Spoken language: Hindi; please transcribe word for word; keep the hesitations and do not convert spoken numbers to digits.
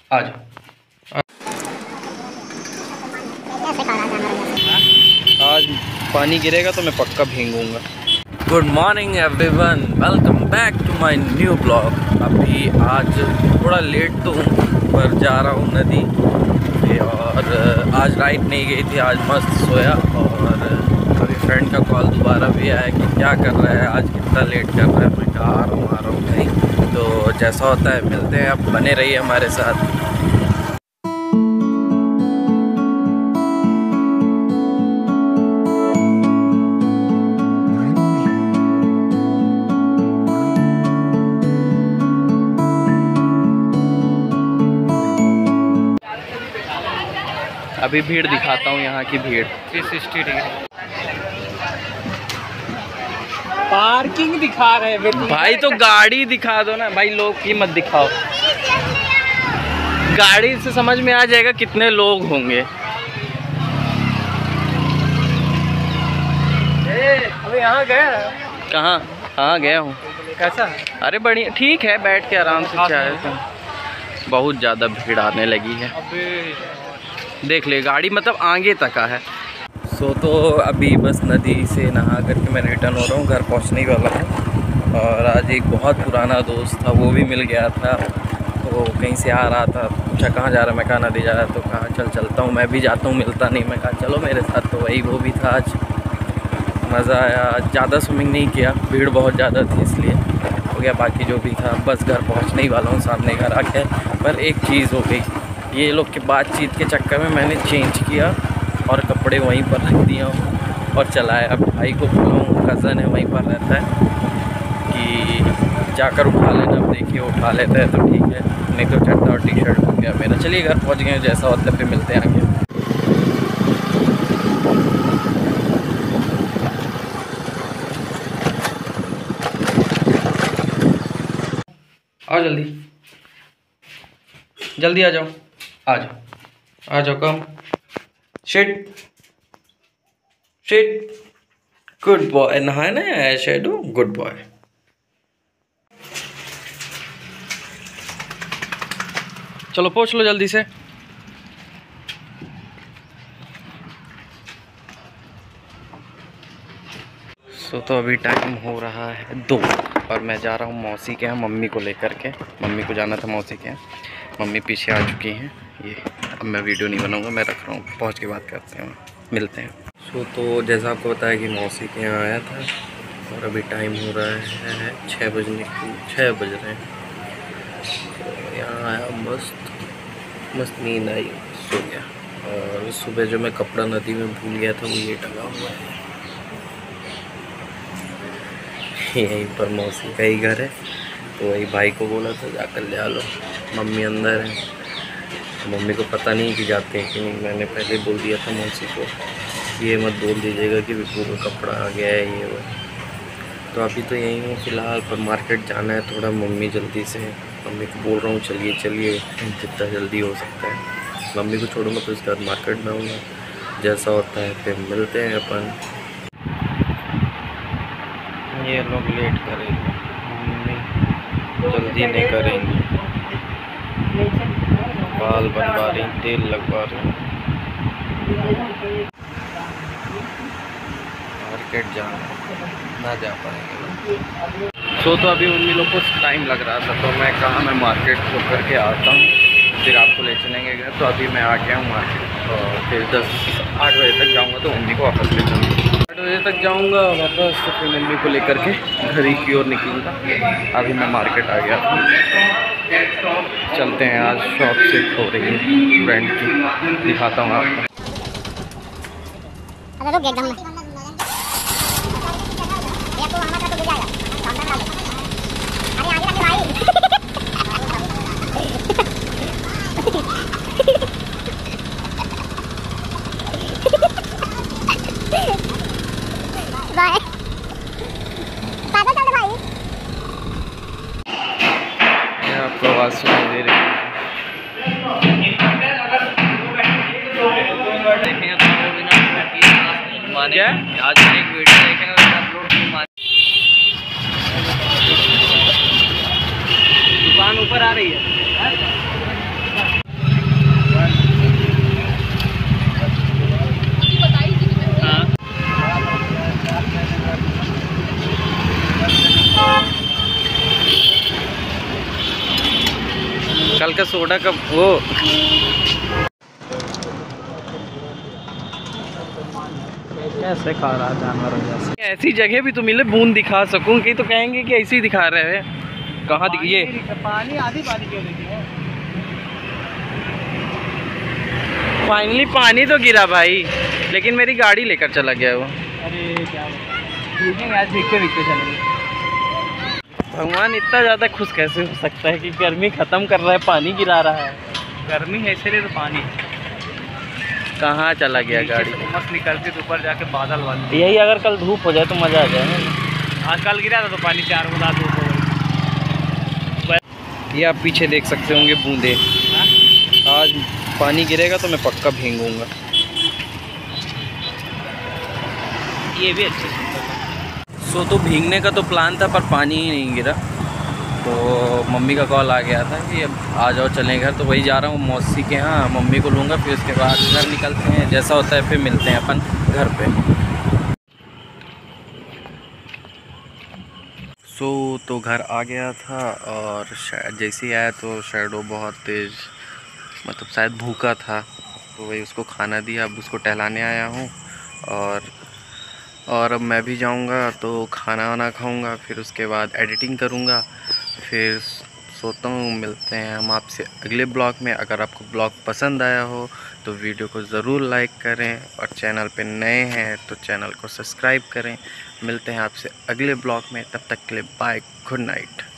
आज आज पानी गिरेगा तो मैं पक्का भीगूंगा। Good morning everyone, welcome back to my new blog. अभी आज थोड़ा लेट तो हूँ पर जा रहा हूँ नदी पे, और आज राइट नहीं गई थी, आज मस्त सोया। और अभी फ्रेंड का कॉल दोबारा भी आया कि क्या कर रहा है आज, कितना लेट कर रहा है। मैं कहा आ रहा हूँ आ रहा हूँ कहीं, तो जैसा होता है मिलते हैं। आप बने रहिए हमारे साथ। अभी भीड़ दिखाता हूँ, यहाँ की भीड़ थ्री सिक्सटी डिग्री पार्किंग दिखा रहे हैं भाई। तो गाड़ी दिखा दो ना भाई, लोग की मत दिखाओ। गाड़ी से समझ में आ जाएगा कितने लोग होंगे। अबे यहाँ गया कहाँ? हाँ गया हूँ। कैसा? अरे बढ़िया, ठीक है, बैठ के आराम से चाहे तो। बहुत ज़्यादा भीड़ आने लगी है, देख ले गाड़ी मतलब आगे तक का है। सो तो अभी बस नदी से नहा करके मैं रिटर्न हो रहा हूँ, घर पहुँचने वाला हूँ। और आज एक बहुत पुराना दोस्त था, वो भी मिल गया था। तो कहीं से आ रहा था, पूछा कहाँ जा रहा है, मैं कहा नदी जा रहा है। तो कहा चल चलता हूँ, मैं भी जाता हूँ, मिलता नहीं। मैं कहा चलो मेरे साथ, तो वही वो भी था। आज मज़ा आया। ज़्यादा स्विमिंग नहीं किया, भीड़ बहुत ज़्यादा थी इसलिए हो गया। बाकी जो भी था बस घर पहुँचने ही वाला हूँ, सामने घर आ गया। पर एक चीज़ हो गई, ये लोग के बातचीत के चक्कर में मैंने चेंज किया और कपड़े वहीं पर रख दिया और चलाया। अब भाई को बोला हूँ, कज़न है वहीं पर रहता है, कि जाकर उठा लेना। अब देखिए उठा लेता है तो ठीक है, नहीं तो चड्डा और टी शर्ट हो गया मेरा। चलिए घर पहुँच गए, जैसा होता है फिर मिलते हैं आगे। आओ जल्दी जल्दी आ जाओ, आ जाओ आ जाओ, come sit sit. Good boy, नहाए ना शेडू, गुड बॉय। चलो पोंछ लो जल्दी से। सो तो अभी टाइम हो रहा है दो, और मैं जा रहा हूँ मौसी के यहाँ मम्मी को लेकर के। मम्मी को जाना था मौसी के यहाँ, मम्मी पीछे आ चुकी हैं। ये अब मैं वीडियो नहीं बनाऊंगा, मैं रख रहा हूँ, पहुँच के बात करते हैं, मिलते हैं। सो तो जैसा आपको बताया कि मौसी के यहाँ आया था, और अभी टाइम हो रहा है छः बजने की छः बज रहे हैं। तो यहाँ आया, मस्त मस्त नींद आई, सो गया। और सुबह जो मैं कपड़ा नदी में भूल गया था, वो ये टंगा हुआ है। यहीं पर मौसी का ही घर है, तो वही भाई को बोला था जाकर ले आ लो। मम्मी अंदर है, मम्मी को पता नहीं कि जाते हैं कि नहीं। मैंने पहले बोल दिया था मौसी को, ये मत बोल दीजिएगा कि विपू का कपड़ा आ गया है ये वो। तो अभी तो यहीं हूँ फ़िलहाल, पर मार्केट जाना है थोड़ा। मम्मी जल्दी से, मम्मी को बोल रहा हूँ चलिए चलिए, जितना जल्दी हो सकता है। मम्मी को छोड़ूंगा तो उसके बाद मार्केट में आऊँगा, जैसा होता है फिर मिलते हैं अपन। ये लोग लेट करेंगे, मम्मी जल्दी नहीं करेंगी। बाल बनवा रही, तेल लगवा रही, मार्केट जाना ना जा पाएंगे। सो तो अभी उन लोग को टाइम लग रहा था, तो मैं कहा मैं मार्केट हो करके आता हूँ, फिर आपको ले चलेंगे घर। तो अभी मैं आ गया हूँ मार्केट, और फिर दस आठ बजे तक जाऊँगा तो मम्मी को वापस ले जाऊँगा। आठ बजे तक जाऊँगा वापस, तो फिर मम्मी को लेकर के घर ही की ओर निकलूँगा। अभी मैं मार्केट आ गया था, चलते हैं। आज शॉप शिफ्ट हो रही है फ्रेंड की, दिखाता हूँ आपको। आपको आवाज़ सुनाई दे रही है? क्या आज एक वीडियो देखेंगे अपलोड नहीं माने। दुकान ऊपर आ रही है। कल का सोडा का वो कैसे खा रहा जानवर जैसे। ऐसी जगह भी तो मिले बूंद दिखा सकूं कि तो कहेंगे कि ऐसे ही दिखा रहे हैं। कहाँ दिख ये पानी आधी पानी क्यों देखिए। फाइनली पानी तो गिरा भाई, लेकिन मेरी गाड़ी लेकर चला गया वो। अरे क्या बताएं, आज दिखते दिखते चलेंगे। भगवान इतना ज़्यादा खुश कैसे हो सकता है कि गर्मी ख़त्म कर रहा है, पानी गिरा रहा है। गर्मी है इसलिए तो पानी कहाँ चला गया गाड़ी। मस्त निकलती तो ऊपर जाके बादल बन। यही अगर कल धूप हो जाए तो मज़ा आ जाए। आज कल गिरा था तो पानी चार बजा धूप हो गई। ये आप पीछे देख सकते होंगे बूंदे। आज पानी गिरेगा तो मैं पक्का भीगूंगा। ये भी अच्छी सुंदर। सो तो भीगने का तो प्लान था पर पानी ही नहीं गिरा, तो मम्मी का कॉल आ गया था कि अब आ जाओ चलें घर। तो वही जा रहा हूँ मौसी के यहाँ, मम्मी को लूँगा, फिर उसके बाद घर निकलते हैं। जैसा होता है फिर मिलते हैं अपन घर पे। सो तो घर आ गया था और शायद जैसे ही आया तो शैडो बहुत तेज़, मतलब शायद भूखा था, तो वही उसको खाना दिया। अब उसको टहलाने आया हूँ और और अब मैं भी जाऊँगा तो खाना वाना खाऊँगा, फिर उसके बाद एडिटिंग करूँगा, फिर सोता हूँ। मिलते हैं हम आपसे अगले ब्लॉग में। अगर आपको ब्लॉग पसंद आया हो तो वीडियो को ज़रूर लाइक करें और चैनल पे नए हैं तो चैनल को सब्सक्राइब करें। मिलते हैं आपसे अगले ब्लॉग में, तब तक के लिए बाय, गुड नाइट।